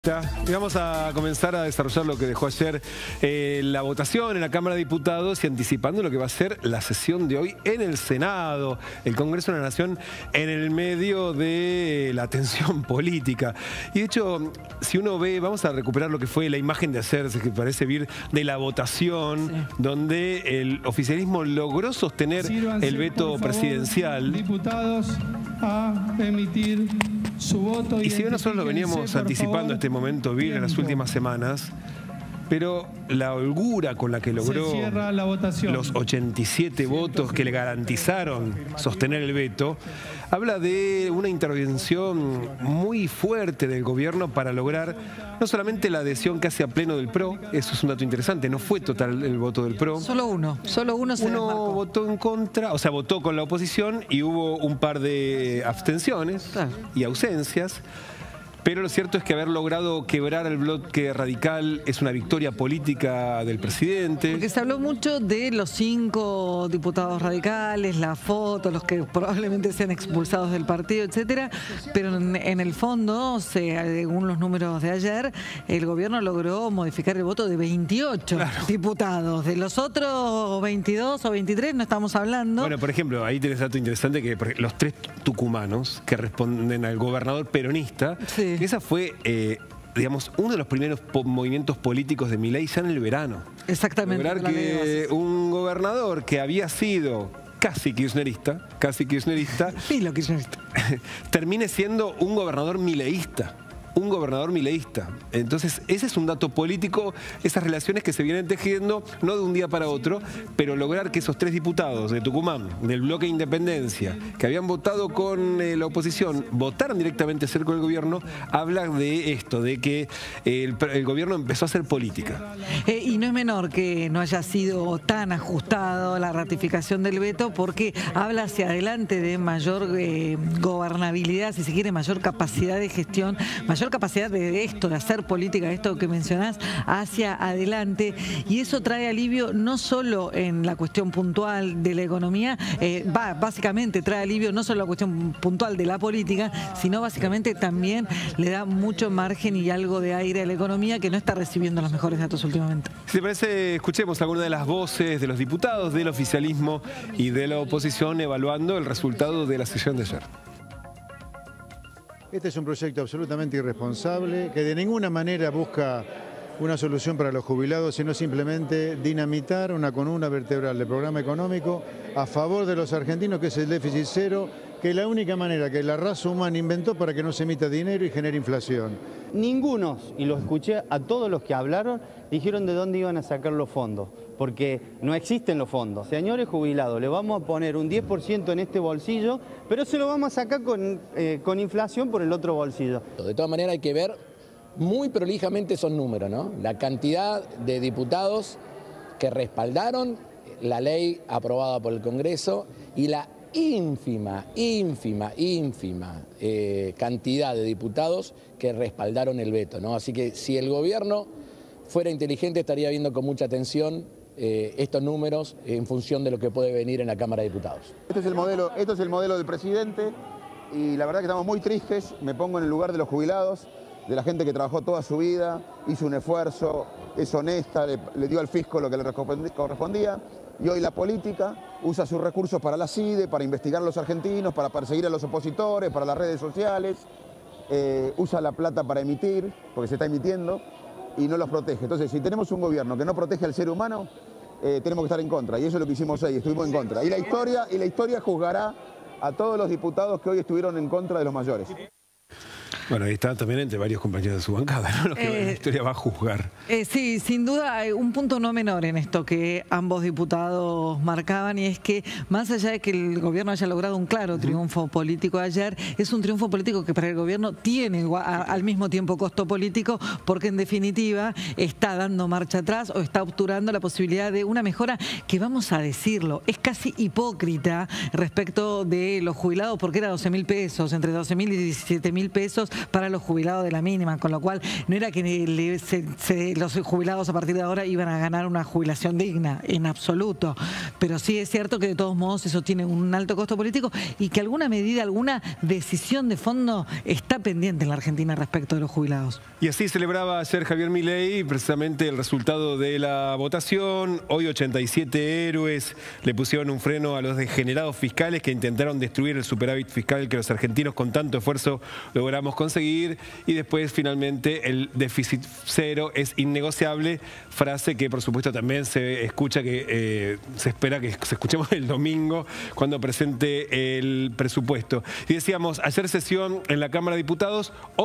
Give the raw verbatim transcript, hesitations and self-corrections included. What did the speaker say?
Y vamos a comenzar a desarrollar lo que dejó ayer eh, la votación en la Cámara de Diputados y anticipando lo que va a ser la sesión de hoy en el Senado, el Congreso de la Nación, en el medio de la tensión política. Y de hecho, si uno ve, vamos a recuperar lo que fue la imagen de ayer, que parece vir de la votación, sí, donde el oficialismo logró sostener Sírvanse, el veto favor, presidencial. Diputados a emitir su voto. Y si bien nosotros lo veníamos anticipando favor, este momento, Vir, en las últimas semanas, pero la holgura con la que logró la votación. los ochenta y siete votos que le garantizaron sostener el veto, habla de una intervención muy fuerte del gobierno para lograr no solamente la adhesión casi a pleno del P R O, eso es un dato interesante, no fue total el voto del P R O. Solo uno, solo uno se Uno desmarcó. votó en contra, o sea, votó con la oposición y hubo un par de abstenciones claro. y ausencias. Pero lo cierto es que haber logrado quebrar el bloque radical es una victoria política del presidente. Porque se habló mucho de los cinco diputados radicales, la foto, los que probablemente sean expulsados del partido, etcétera. Pero en, en el fondo, según los números de ayer, el gobierno logró modificar el voto de veintiocho claro. diputados. De los otros veintidós o veintitrés no estamos hablando. Bueno, por ejemplo, ahí tenés dato interesante que los tres tucumanos que responden al gobernador peronista... Sí. Esa fue, eh, digamos, uno de los primeros po movimientos políticos de Milei ya en el verano. Exactamente. Lograr que un gobernador que había sido casi kirchnerista, casi kirchnerista, Pilo kirchnerista, termine siendo un gobernador mileísta. Un gobernador mileísta. Entonces, ese es un dato político, esas relaciones que se vienen tejiendo, no de un día para otro, pero lograr que esos tres diputados de Tucumán, del bloque de Independencia, que habían votado con eh, la oposición, votaran directamente cerca del gobierno, habla de esto, de que el, el gobierno empezó a hacer política. Eh, y no es menor que no haya sido tan ajustado la ratificación del veto, porque habla hacia adelante de mayor eh, gobernabilidad, si se quiere, mayor capacidad de gestión, mayor mayor capacidad de esto, de hacer política, esto que mencionás, hacia adelante. Y eso trae alivio no solo en la cuestión puntual de la economía, eh, va, básicamente trae alivio no solo en la cuestión puntual de la política, sino básicamente también le da mucho margen y algo de aire a la economía que no está recibiendo los mejores datos últimamente. Si te parece, escuchemos alguna de las voces de los diputados, del oficialismo y de la oposición evaluando el resultado de la sesión de ayer. Este es un proyecto absolutamente irresponsable, que de ninguna manera busca una solución para los jubilados, sino simplemente dinamitar una columna vertebral del programa económico a favor de los argentinos, que es el déficit cero, que es la única manera que la raza humana inventó para que no se emita dinero y genere inflación. Ninguno, y los escuché a todos los que hablaron, dijeron de dónde iban a sacar los fondos, porque no existen los fondos. Señores jubilados, le vamos a poner un diez por ciento en este bolsillo, pero se lo vamos a sacar con, eh, con inflación por el otro bolsillo. De todas maneras hay que ver muy prolijamente esos números, ¿no? La cantidad de diputados que respaldaron la ley aprobada por el Congreso y la ínfima, ínfima, ínfima eh, cantidad de diputados que respaldaron el veto, ¿no? Así que si el gobierno fuera inteligente estaría viendo con mucha atención eh, estos números en función de lo que puede venir en la Cámara de Diputados. Este es el modelo, esto es el modelo del presidente y la verdad que estamos muy tristes, me pongo en el lugar de los jubilados, de la gente que trabajó toda su vida, hizo un esfuerzo, es honesta, le, le dio al fisco lo que le correspondía. Y hoy la política usa sus recursos para la CIDE, para investigar a los argentinos, para perseguir a los opositores, para las redes sociales. Eh, usa la plata para emitir, porque se está emitiendo, y no los protege. Entonces, si tenemos un gobierno que no protege al ser humano, eh, tenemos que estar en contra. Y eso es lo que hicimos hoy, estuvimos en contra. Y la historia, y la historia juzgará a todos los diputados que hoy estuvieron en contra de los mayores. Bueno, ahí está también entre varios compañeros de su bancada, ¿no? Los que eh, la historia va a juzgar. Eh, sí, sin duda hay un punto no menor en esto que ambos diputados marcaban, y es que más allá de que el gobierno haya logrado un claro triunfo político ayer, es un triunfo político que para el gobierno tiene a, al mismo tiempo costo político, porque en definitiva está dando marcha atrás o está obturando la posibilidad de una mejora que, vamos a decirlo, es casi hipócrita respecto de los jubilados, porque era doce mil pesos, entre doce mil y diecisiete mil pesos, para los jubilados de la mínima, con lo cual no era que le, se, se, los jubilados a partir de ahora iban a ganar una jubilación digna, en absoluto. Pero sí es cierto que de todos modos eso tiene un alto costo político y que alguna medida, alguna decisión de fondo está pendiente en la Argentina respecto de los jubilados. Y así celebraba ayer Javier Milei precisamente el resultado de la votación. Hoy ochenta y siete héroes le pusieron un freno a los degenerados fiscales que intentaron destruir el superávit fiscal que los argentinos con tanto esfuerzo logramos conseguir. Y después finalmente el déficit cero es innegociable, frase que por supuesto también se escucha, que eh, se espera que se escuchemos el domingo cuando presente el presupuesto. Y decíamos, ayer sesión en la Cámara de Diputados.